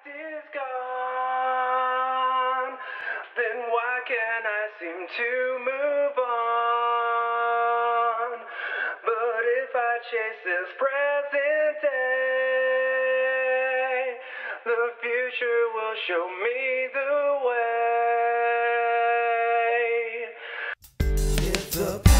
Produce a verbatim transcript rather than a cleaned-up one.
is gone, then why can't I seem to move on? But if I chase this present day, the future will show me the way. If the